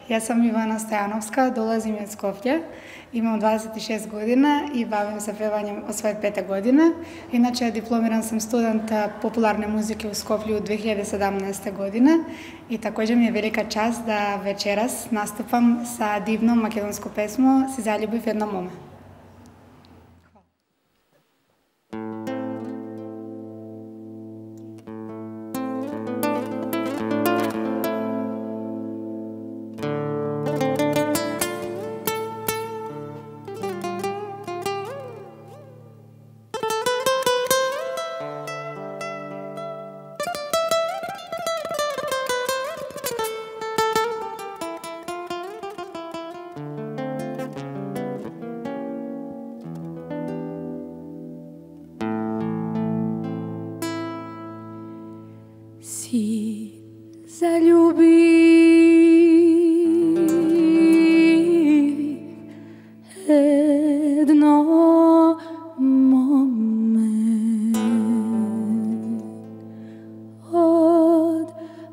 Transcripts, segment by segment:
Ja sam Ivana Stojanovska, dolazim iz Skoplja, imam 26 godina i bavim se pevanjem od svoje 5. godine. Inače, diplomiran sam student popularne muzike u Skoplju 2017. godine i također mi je velika čast da večeras nastupam sa divnom makedonskom pesmom Si zaljubiv jedno mome. Si zaljubiv jedno mome od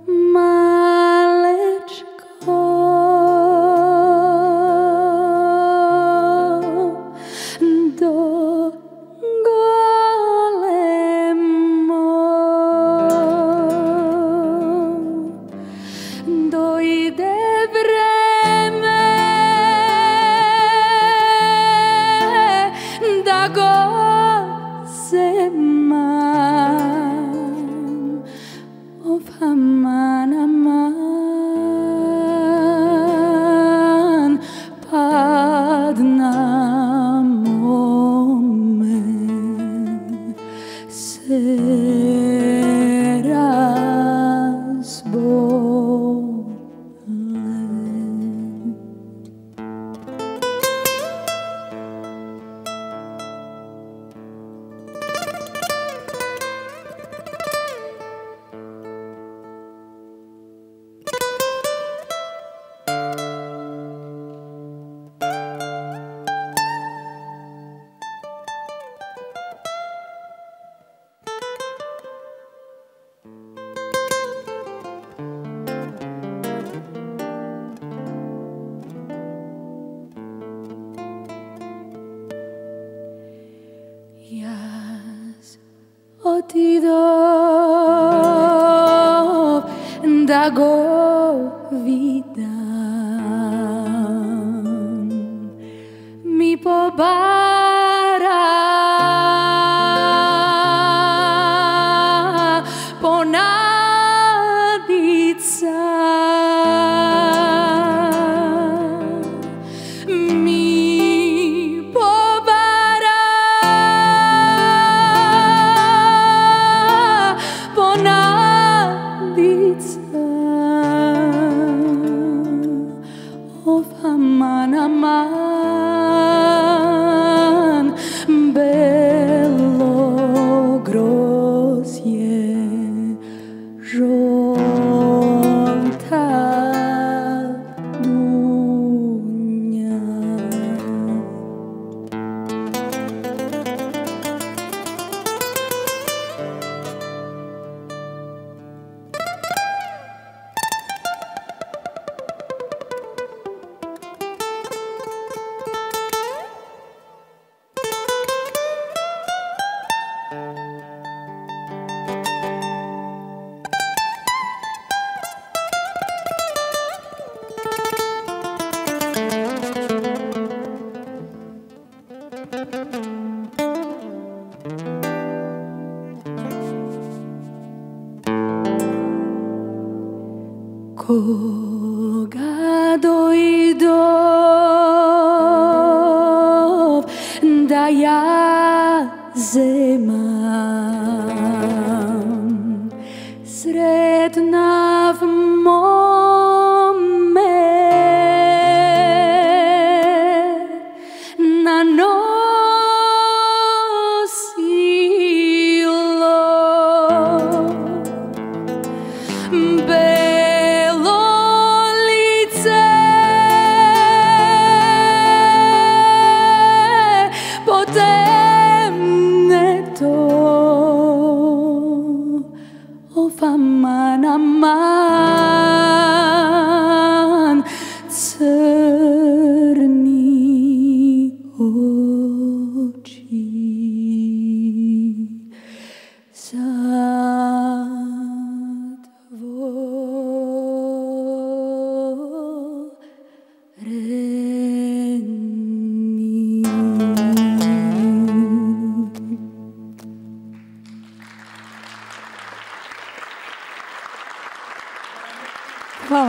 malečko do dojde vreme da go zemam of aman aman pad na mome se razbole. Jaz otidov da go vidam, mi pobara ponadica, of aman aman belo grozje žolta dunja. Koga dojdov da ja zemam sretna v mome na nosilo temne to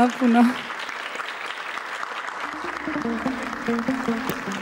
puno.